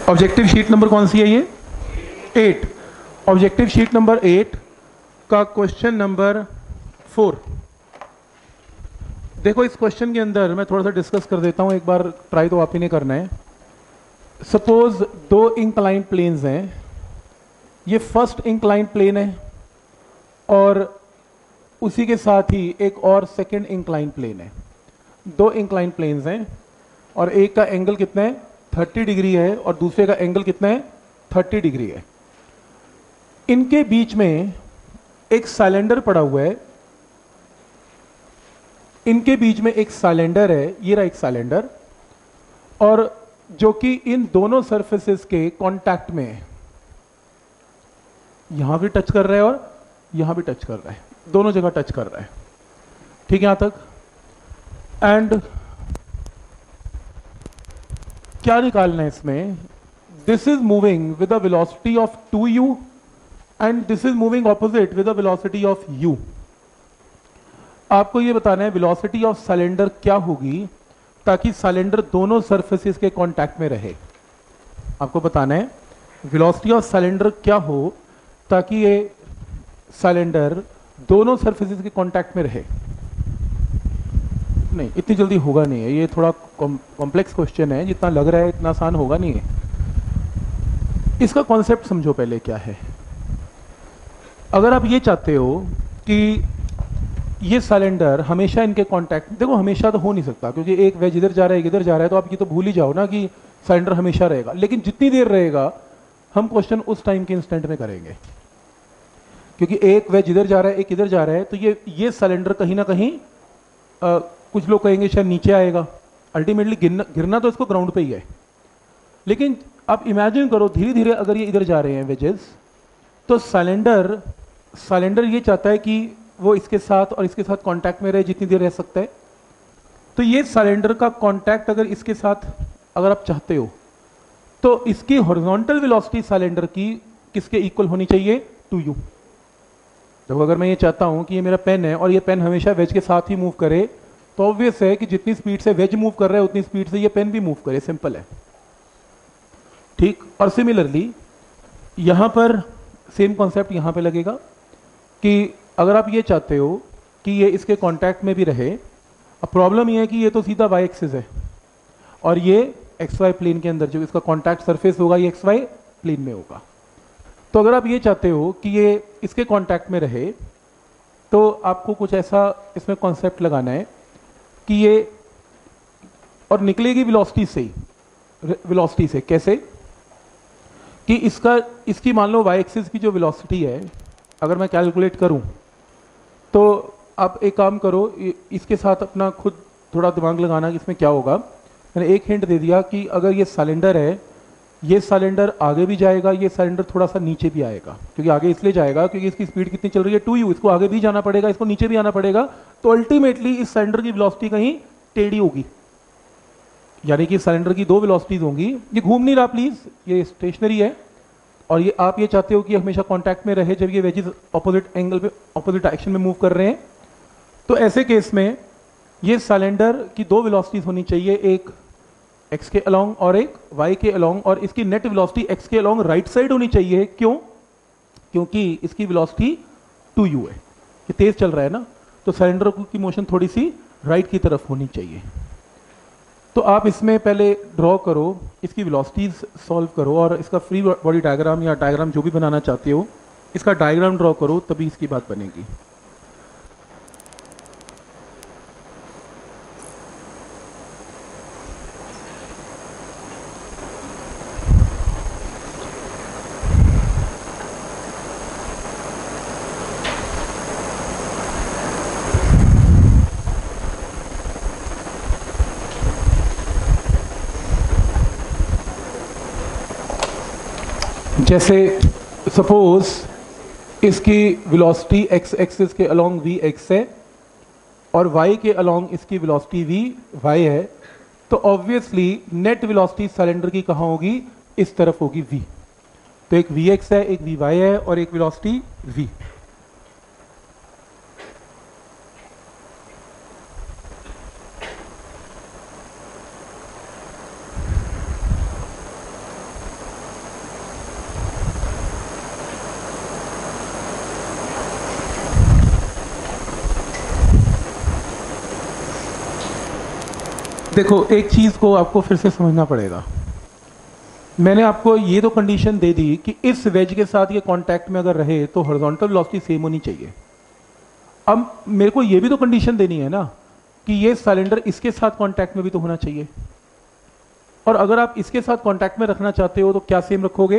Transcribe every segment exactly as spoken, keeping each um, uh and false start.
Objective sheet number कौन सी है ये? Eight. Objective sheet number eight का क्वेश्चन नंबर फोर। देखो इस क्वेश्चन के अंदर मैं थोड़ा सा डिस्कस कर देता हूं, एक बार ट्राई तो आप ही ने करना है। सपोज दो इंक्लाइन प्लेन्स हैं, ये फर्स्ट इंक्लाइन प्लेन है और उसी के साथ ही एक और सेकंड इंक्लाइन प्लेन है। दो इंक्लाइन प्लेन्स हैं और एक का एंगल कितना है? थर्टी डिग्री है और दूसरे का एंगल कितना है? थर्टी डिग्री है। इनके बीच में एक सिलेंडर पड़ा हुआ है, इनके बीच में एक सिलेंडर है, ये रहा एक सिलेंडर, और जो कि इन दोनों सरफेसेस के कांटेक्ट में है। यहां भी टच कर रहा है और यहां भी टच कर रहा है, दोनों जगह टच कर रहा है। ठीक है यहां तक? एंड क्या निकालना है इसमें? This is moving with a velocity of two u and this is moving opposite with a velocity of u. आपको ये बताना है वेलोसिटी ऑफ सिलेंडर क्या होगी ताकि सिलेंडर दोनों सरफेसेस के कांटेक्ट में रहे। आपको बताना है वेलोसिटी ऑफ सिलेंडर क्या हो ताकि ये सिलेंडर दोनों सरफेसेस के कांटेक्ट में रहे। नहीं, इतनी जल्दी होगा नहीं है, ये थोड़ा कॉम्प्लेक्स क्वेश्चन है, जितना लग रहा है इतना आसान होगा नहीं है। इसका कॉन्सेप्ट समझो पहले क्या है। अगर आप ये चाहते हो कि ये सिलेंडर हमेशा इनके कांटेक्ट, देखो हमेशा तो हो नहीं सकता क्योंकि एक वेज इधर जा रहा है एक इधर जा रहा है, तो आप ये तो भूल ही जाओ ना कि सिलेंडर हमेशा रहेगा। लेकिन जितनी देर रहेगा हम क्वेश्चन उस टाइम के इंस्टेंट में करेंगे, क्योंकि एक वेज इधर जा रहा है एक इधर जा रहा है, तो ये ये सिलेंडर कहीं ना कहीं आ, कुछ लोग कहेंगे शायद नीचे आएगा, अल्टीमेटली गिरना गिरना तो इसको ग्राउंड पे ही है। लेकिन आप इमेजिन करो धीरे धीरे अगर ये इधर जा रहे हैं वेजेस, तो सिलेंडर सिलेंडर ये चाहता है कि वो इसके साथ और इसके साथ कांटेक्ट में रहे जितनी देर रह सकता है। तो ये सिलेंडर का कांटेक्ट अगर इसके साथ अगर आप चाहते हो तो इसकी हॉरिजॉन्टल वेलोसिटी सिलेंडर की किसके इक्वल होनी चाहिए? Two u. देखो अगर मैं ये चाहता हूं कि ये मेरा पेन है और ये पेन हमेशा वेज के साथ ही मूव करे, तो ऑब्वियस है कि जितनी स्पीड से वेज मूव कर रहा है उतनी स्पीड से ये पेन भी मूव करे, सिंपल है। ठीक। और सिमिलरली यहां पर सेम कॉन्सेप्ट यहां पे लगेगा कि अगर आप ये चाहते हो कि ये इसके कांटेक्ट में भी रहे, अब प्रॉब्लम ये है कि ये तो सीधा वाई एक्सिस है और ये एक्स वाई प्लेन के अंदर जो इसका कांटेक्ट सरफेस होगा ये एक्स वाई प्लेन में होगा। तो अगर आप ये चाहते हो कि ये इसके कांटेक्ट में रहे, तो आपको कुछ ऐसा इसमें कॉन्सेप्ट लगाना है कि ये, और निकलेगी वेलोसिटी से ही, वेलोसिटी से। कैसे? कि इसका इसकी मान लो वाई एक्सिस की जो वेलोसिटी है अगर मैं कैलकुलेट करूं, तो आप एक काम करो, इसके साथ अपना खुद थोड़ा दिमाग लगाना कि इसमें क्या होगा। मैंने एक हिंट दे दिया कि अगर ये सिलेंडर है, ये सिलेंडर आगे भी जाएगा, ये सिलेंडर थोड़ा सा नीचे भी आएगा, क्योंकि आगे इसलिए जाएगा क्योंकि इसकी स्पीड कितनी चल रही है? Two u. इसको आगे भी जाना पड़ेगा, इसको नीचे भी आना पड़ेगा, तो अल्टीमेटली इस सिलेंडर की वेलोसिटी कहीं टेढ़ी होगी, यानी कि सिलेंडर की दो वेलोसिटीज होंगी। ये घूम नहीं रहा प्लीज, ये स्टेशनरी है, और ये आप ये चाहते हो कि हमेशा कांटेक्ट में रहे जब ये वेजेस ऑपोजिट एंगल पे ऑपोजिट डायरेक्शन में मूव कर रहे हैं। तो ऐसे केस में ये सिलेंडर की दो वेलोसिटीज होनी चाहिए, एक एक्स के अलोंग और एक वाई के अलोंग, और इसकी नेट वेलोसिटी एक्स के अलोंग राइट साइड होनी चाहिए। क्यों? क्योंकि इसकी वेलोसिटी टू यू है, ये तेज चल रहा है ना, तो सिलेंडर की मोशन थोड़ी सी राइट की तरफ होनी चाहिए। तो आप इसमें पहले ड्रॉ करो, इसकी वेलोसिटीज सॉल्व करो और इसका फ्री बॉडी डायग्राम या डायग्राम जो भी बनाना चाहते हो इसका डायग्राम ड्रॉ करो, तभी इसकी बात बनेगी। जैसे सपोज इसकी वेलोसिटी एक्स एक्सिस के अलोंग वी एक्स है और वाई के अलोंग इसकी वेलोसिटी वी वाई है, तो ऑब्वियसली नेट वेलोसिटी सिलेंडर की कहाँ होगी? इस तरफ होगी वी। तो एक वी एक्स है, एक वी वाई है और एक वेलोसिटी वी। देखो एक चीज़ को आपको फिर से समझना पड़ेगा। मैंने आपको ये तो कंडीशन दे दी कि इस वेज के साथ ये कांटेक्ट में अगर रहे तो हॉरिजॉन्टल वेलोसिटी सेम होनी चाहिए। अब मेरे को ये भी तो कंडीशन देनी है ना कि ये सिलेंडर इसके साथ कांटेक्ट में भी तो होना चाहिए, और अगर आप इसके साथ कांटेक्ट में रखना चाहते हो तो क्या सेम रखोगे?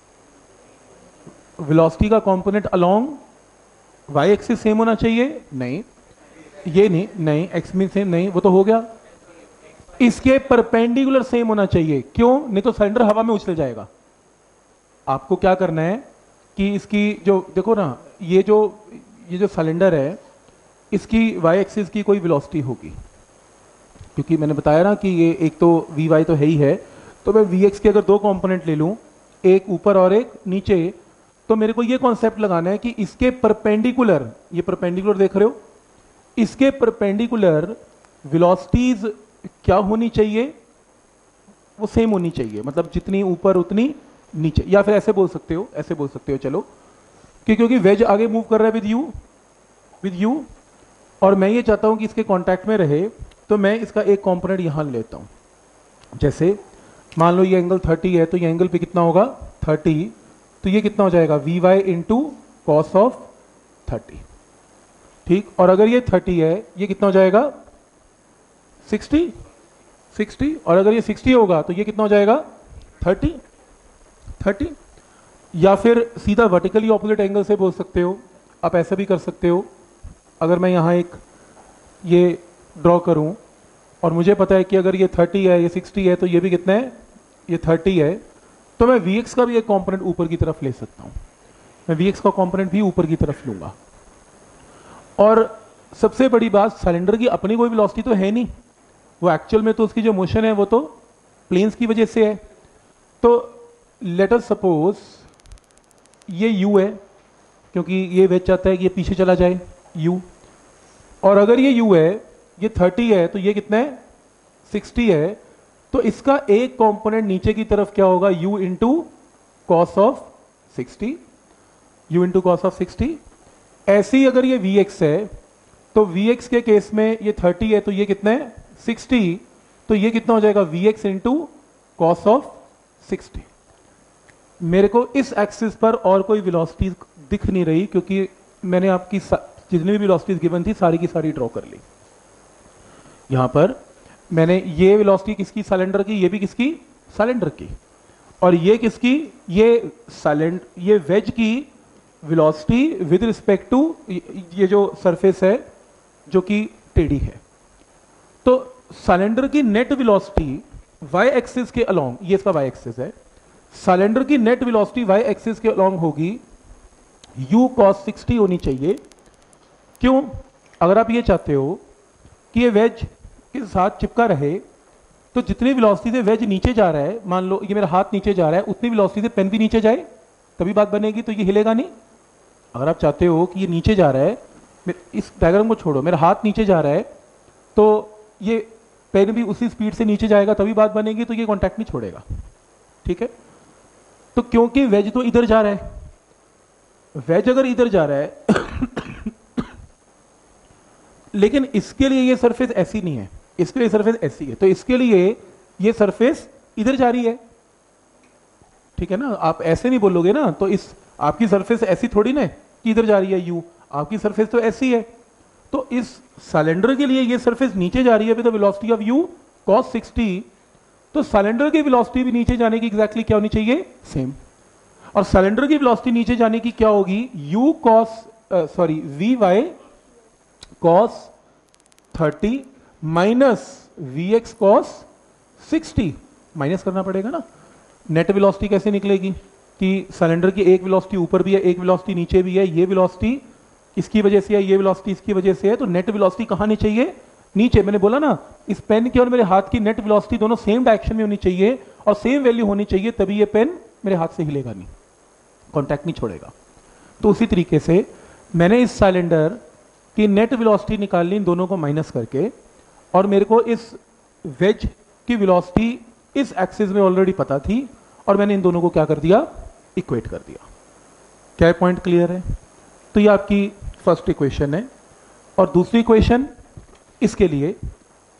वेलोसिटी का component along y axis same होना चाहिए? नहीं, ये नहीं नहीं एक्स में सेम नहीं, वो तो हो गया। इसके परपेंडिकुलर सेम होना चाहिए, क्यों? नहीं तो सिलेंडर हवा में उछल जाएगा। आपको क्या करना है कि इसकी जो देखो ना, ये जो ये जो सिलेंडर है इसकी वाई एक्सिस की कोई वेलोसिटी होगी, क्योंकि मैंने बताया ना कि ये एक तो वी वाई तो है ही है, तो मैं वी एक्स के अगर दो कंपोनेंट ले लूं, एक ऊपर और एक नीचे, तो मेरे को ये कॉन्सेप्ट लगाना है कि इसके परपेंडिकुलर, ये परपेंडिकुलर देख रहे हो, इसके परपेंडिकुलर वेलोसिटीज क्या होनी चाहिए? वो सेम होनी चाहिए, मतलब जितनी ऊपर उतनी नीचे, या फिर ऐसे बोल सकते हो, ऐसे बोल सकते हो चलो कि क्योंकि वेज आगे मूव कर रहा है विद यू विद यू और मैं ये चाहता हूं कि इसके कांटेक्ट में रहे, तो मैं इसका एक कंपोनेंट यहां लेता हूं। जैसे मान लो ये एंगल थर्टी है, तो ये एंगल पे कितना होगा? थर्टी, तो ये कितना हो जाएगा? V y into cos of thirty, ठीक। और अगर ये थर्टी है, ये कितना हो जाएगा? सिक्सटी, सिक्सटी, और अगर ये सिक्सटी होगा तो ये कितना हो जाएगा? Thirty, thirty. या फिर सीधा वर्टिकली ऑपोजिट एंगल से बोल सकते हो, आप ऐसा भी कर सकते हो। अगर मैं यहाँ एक ये ड्रॉ करूँ और मुझे पता है कि अगर ये थर्टी है, ये सिक्सटी है, तो ये भी कितना है? ये थर्टी है, तो मैं वी एक्स का भी एक कॉम्पोनेंट ऊपर की तरफ ले सकता हूँ। मैं वी एक्स का कॉम्पोनेंट भी ऊपर की तरफ लूंगा। और सबसे बड़ी बात, सिलेंडर की अपनी कोई वेलोसिटी तो है नहीं, वो एक्चुअल में तो उसकी जो मोशन है वो तो प्लेन्स की वजह से है। तो लेट अस सपोज ये u है, क्योंकि ये वेज चाहता है कि ये पीछे चला जाए u, और अगर ये u है, ये थर्टी है, तो ये कितना है? सिक्सटी है, तो इसका एक कंपोनेंट नीचे की तरफ क्या होगा? u into cos of sixty, u into cos of sixty. ऐसे ही अगर ये vx है, तो vx के केस में ये थर्टी है, तो ये कितना है? सिक्सटी, तो ये कितना हो जाएगा? vx into cos of sixty. मेरे को इस एक्सिस पर और कोई वेलोसिटी दिख नहीं रही, क्योंकि मैंने आपकी जितनी भी वेलोसिटीज गिवन थी सारी की सारी ड्रॉ कर ली। यहां पर मैंने ये वेलोसिटी किसकी? सिलेंडर की, ये भी किसकी? सिलेंडर की। और ये किसकी? ये सिलेंडर, ये वेज की वेलोसिटी विद रिस्पेक्ट टू ये जो सरफेस है जो कि टेढ़ी है। तो सिलेंडर की नेट वेलोसिटी वाई एक्सिस के अलोंग, ये इसका वाई एक्सिस है, सिलेंडर की नेट वेलोसिटी वाई एक्सिस के अलोंग होगी u cos सिक्सटी होनी चाहिए। क्यों? अगर आप ये चाहते हो कि ये वेज के साथ चिपका रहे, तो जितनी वेलोसिटी से वेज नीचे जा रहा है, मान लो ये मेरा हाथ नीचे जा रहा है, उतनी वेलोसिटी से पेन भी नीचे जाए तभी बात बनेगी, तो ये हिलेगा नहीं। अगर आप चाहते हो कि ये नीचे जा रहा है, इस डायग्राम को छोड़ो, मेरा हाथ नीचे जा रहा है, तो ये पेन भी उसी स्पीड से नीचे जाएगा तभी बात बनेगी, तो ये कॉन्टैक्ट नहीं छोड़ेगा, ठीक है। तो क्योंकि वेज तो इधर जा रहा है, वेज अगर इधर जा रहा है लेकिन इसके लिए ये सरफेस ऐसी नहीं है, इसके लिए सरफेस ऐसी है, तो इसके लिए ये सरफेस इधर जा रही है, ठीक है ना। आप ऐसे नहीं बोलोगे ना, तो इस आपकी सरफेस ऐसी थोड़ी ना कि इधर जा रही है यू, आपकी सरफेस तो ऐसी है। तो इस सिलेंडर के लिए ये सरफेस नीचे जा रही है with the velocity of u cos sixty, तो सिलेंडर की वेलोसिटी भी नीचे जाने की एग्जैक्टली क्या होनी चाहिए? सेम। और सिलेंडर की वेलोसिटी नीचे जाने की क्या होगी? u cos sorry v y cos thirty minus v x cos sixty, minus करना पड़ेगा ना। नेट वेलोसिटी कैसे निकलेगी कि सिलेंडर की एक वेलोसिटी ऊपर भी है, एक वेलोसिटी नीचे भी है, ये वेलोसिटी इसकी वजह से है, ये वेलोसिटी इसकी वजह से है, तो नेट वेलोसिटी कहां नहीं चाहिए? नीचे। मैंने बोला ना, इस पेन की और मेरे हाथ की नेट वेलोसिटी दोनों सेम डायरेक्शन में होनी चाहिए और सेम वैल्यू होनी चाहिए, तभी ये पेन मेरे हाथ से हिलेगा नहीं, कांटेक्ट नहीं छोड़ेगा। तो उसी तरीके से मैंने इस सिलेंडर की नेट वेलोसिटी निकालनी, इन दोनों को माइनस करके, और मेरे को इस वेज की वेलोसिटी इस एक्सिस में ऑलरेडी पता थी, और मैंने इन दोनों को क्या कर दिया? इक्वेट कर दिया। क्या पॉइंट क्लियर है? तो ये आपकी फर्स्ट इक्वेशन है। और दूसरी इक्वेशन, इसके लिए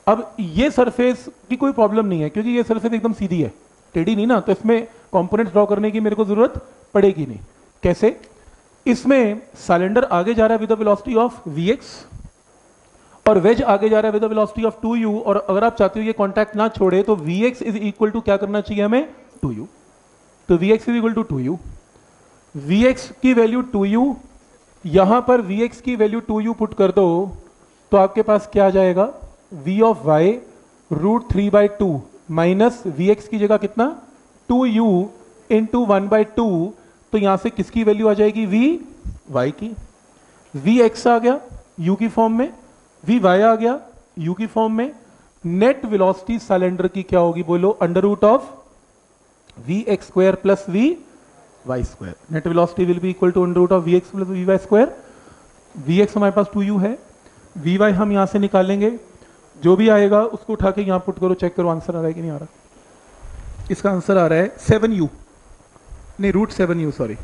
अब ये सरफेस की कोई प्रॉब्लम नहीं है क्योंकि ये सरफेस एकदम सीधी है, टेढ़ी नहीं ना, तो इसमें कंपोनेंट्स ड्रॉ करने की मेरे को जरूरत पड़ेगी नहीं। कैसे? इसमें सिलेंडर आगे जा रहा है with the velocity of v x और वेज आगे जा रहा है with the velocity of two u, और अगर आप चाहते हो ये कांटेक्ट ना छोड़े तो वीएक्स इज इक्वल टू क्या करना चाहिए हमें? Two u. तो v x is equal to two u, v x की वैल्यू टू यू, यहां पर वीएक्स की वैल्यू टू यू पुट कर दो तो आपके पास क्या आ जाएगा? v ऑफ y root three by two minus v x की जगह कितना? Two u into one by two, तो यहां से किसकी वैल्यू आ जाएगी? v y की। v x आ गया u की फॉर्म में, v y आ गया u की फॉर्म में। नेट वेलोसिटी सिलेंडर की क्या होगी बोलो? Under root of v x square plus v y square. Net velocity will be equal to under root of v x plus v y square. V x हमारे पास two u है, v y हम यहां से निकालेंगे, जो भी आएगा उसको उठा के यहां पुट करो, चेक करो आंसर आ रहा है कि नहीं आ रहा। इसका आंसर आ रहा है सेवन यू, नहीं रूट सेवन यू, सॉरी।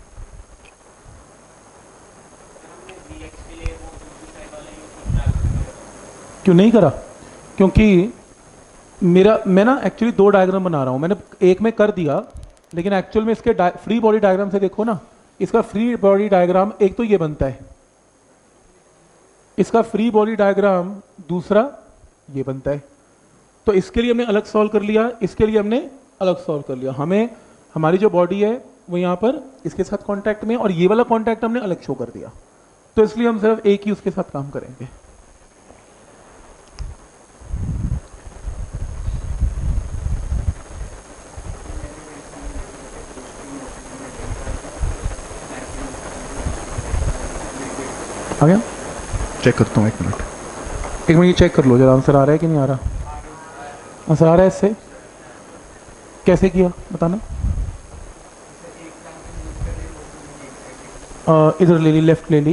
क्यों नहीं करा? क्योंकि मेरा मैं ना एक्चुअली दो डायग्राम बना रहा हूं, मैंने एक में कर दिया लेकिन एक्चुअल में इसके फ्री बॉडी डायग्राम से देखो ना, इसका फ्री बॉडी डायग्राम एक तो ये बनता है, इसका फ्री बॉडी डायग्राम दूसरा ये बनता है। तो इसके लिए हमने अलग सॉल्व कर लिया, इसके लिए हमने अलग सॉल्व कर लिया। हमें हमारी जो बॉडी है वो यहाँ पर इसके साथ कांटेक्ट में, और ये वाला कांटेक्ट हमने अलग शो कर दिया, तो इसलिए हम सिर्फ एक ही उसके साथ काम करेंगे। आ गया? चेक करता हूँ एक मिनट, एक मिनट ये चेक कर लो जरा आंसर आ रहा है कि नहीं आ रहा। आंसर आ रहा है इससे? कैसे किया बताना। आ, इधर ले ली, लेफ्ट ले ली,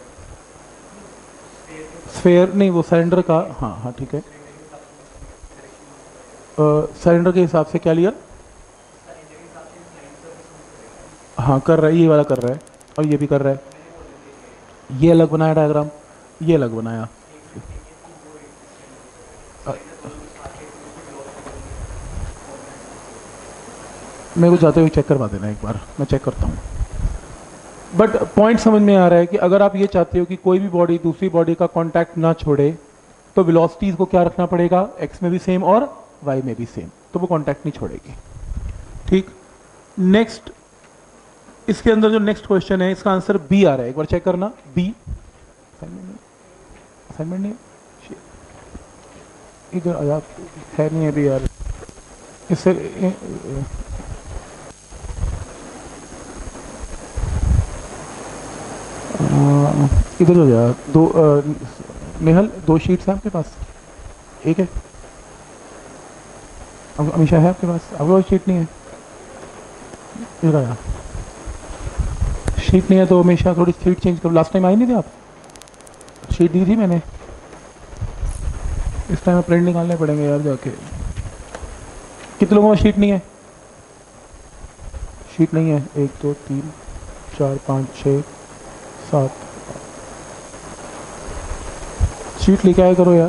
स्फेयर नहीं वो सिलेंडर का, हाँ हाँ ठीक है। सिलेंडर के हिसाब से क्या लिया? हाँ कर रहा है, ये वाला कर रहा है और ये भी कर रहा है। ये अलग बनाया डायग्राम, ये अलग बनाया। मेरे को जाते हुए चेक करवा देना एक बार, मैं चेक करता हूँ। बट पॉइंट समझ में आ रहा है कि अगर आप ये चाहते हो कि कोई भी बॉडी दूसरी बॉडी का कांटेक्ट ना छोड़े तो वेलोसिटीज को क्या रखना पड़ेगा? एक्स में भी सेम और वाई में भी सेम, तो वो कांटेक्ट नहीं छोड़ेगी। ठीक, नेक्स्ट इसके अंदर जो नेक्स्ट क्वेश्चन है इसका आंसर बी आ रहा है, एक बार चेक करना। बी असाइनमेंट नहीं इधर आया है, नहीं है भी यार, इससे इधर हो जाए। दो आ, नेहल दो शीट्स हैं आपके पास? एक है हमेशा है आपके पास? आपके पास शीट नहीं है? इधर आया, शीट नहीं है तो हमेशा थोड़ी शीट चेंज करो। लास्ट टाइम आई नहीं थे आप? शीट दी थी मैंने, इस टाइम प्रिंट निकालने पड़ेंगे यार जाके। कितने लोगों में शीट नहीं है? शीट नहीं है, एक दो तीन चार पाँच छः सात, शीट लेके आया करो यार।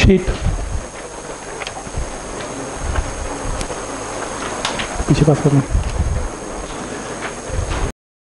शीट पीछे पास करना।